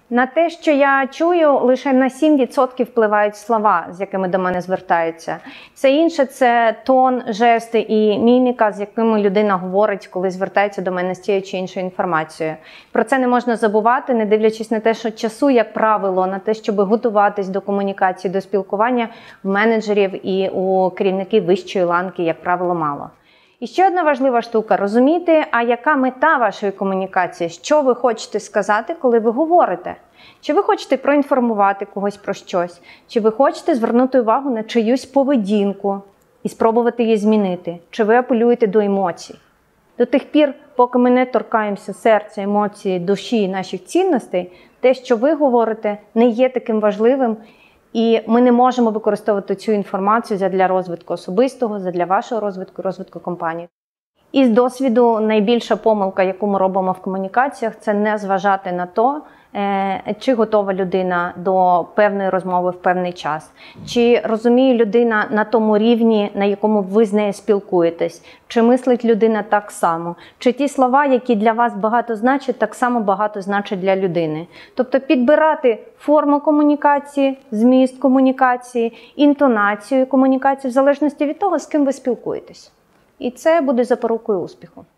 На те, що я чую, лише на 7% впливають слова, з якими до мене звертаються. Все інше – це тон, жести і міміка, з якими людина говорить, коли звертається до мене з тією чи іншою інформацією. Про це не можна забувати, не дивлячись на те, що часу, як правило, на те, щоб готуватись до комунікації, до спілкування в менеджерів і у керівників вищої ланки, як правило, мало. І ще одна важлива штука – розуміти, а яка мета вашої комунікації, що ви хочете сказати, коли ви говорите. Чи ви хочете проінформувати когось про щось, чи ви хочете звернути увагу на чиюсь поведінку і спробувати її змінити, чи ви апелюєте до емоцій. До тих пір, поки ми не торкаємося серця, емоцій, душі і наших цінностей, те, що ви говорите, не є таким важливим, і ми не можемо використовувати цю інформацію задля розвитку особистого, задля вашого розвитку, розвитку компанії. Із досвіду найбільша помилка, яку ми робимо в комунікаціях, це не зважати на те, чи готова людина до певної розмови в певний час, чи розуміє людина на тому рівні, на якому ви з нею спілкуєтесь, чи мислить людина так само, чи ті слова, які для вас багато значать, так само багато значать для людини. Тобто підбирати форму комунікації, зміст комунікації, інтонацію комунікації в залежності від того, з ким ви спілкуєтесь. І це буде запорукою успіху.